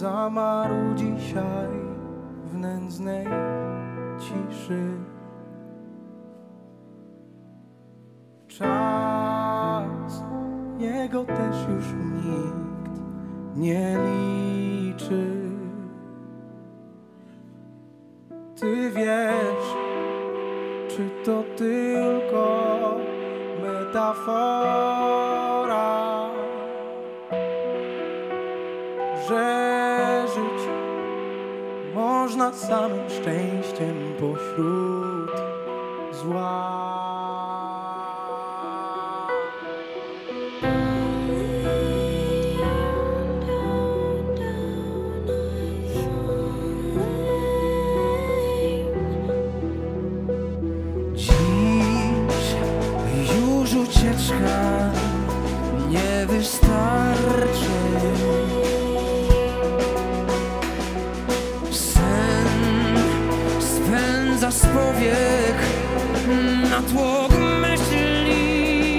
zamarł dzisiaj w nędznej ciszy. Czas, jego też już nikt nie liczy. Ty wiesz, czy to tylko metafora, że żyć można samym szczęściem pośród zła. Ucieczka nie wystarczy. Sen spędza z powiek natłok myśli.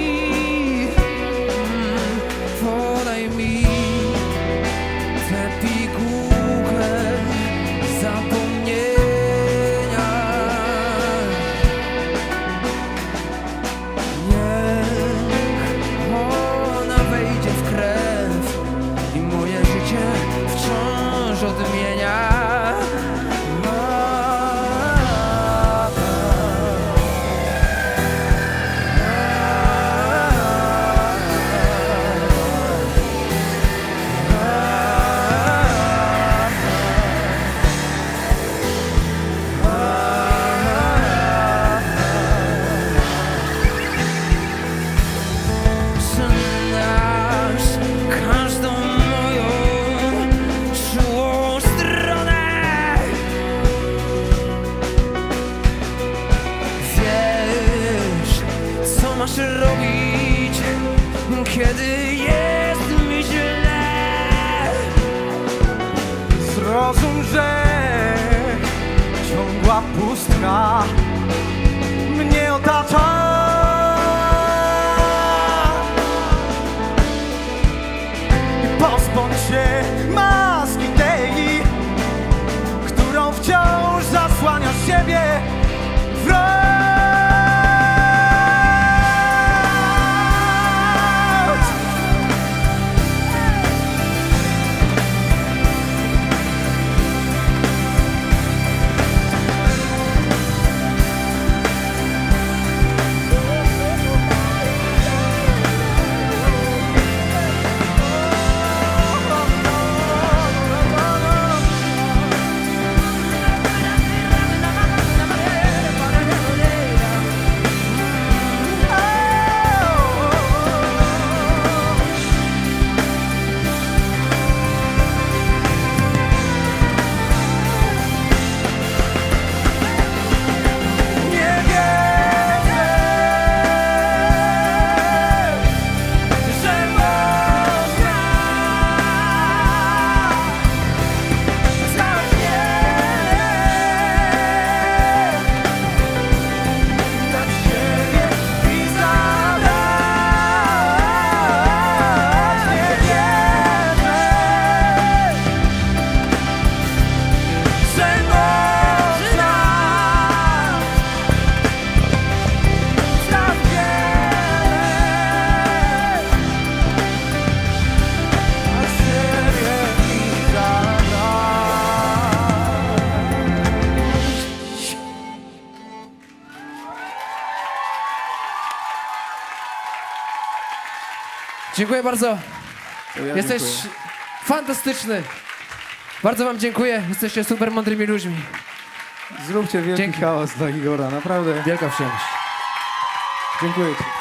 Podaj mi tę pigułkę zapomnienia. Odmienia. Masz robić, kiedy jest mi źle. Zrozum, że ciągła pustka mnie otacza. I pozbądź się maski tej, którą wciąż zasłania siebie wrog. Dziękuję bardzo. Jesteś fantastyczny. Bardzo wam dziękuję. Jesteście super mądrymi ludźmi. Zróbcie wielki chaos dla Igora, naprawdę. Wielka przyjemność. Dziękuję ci.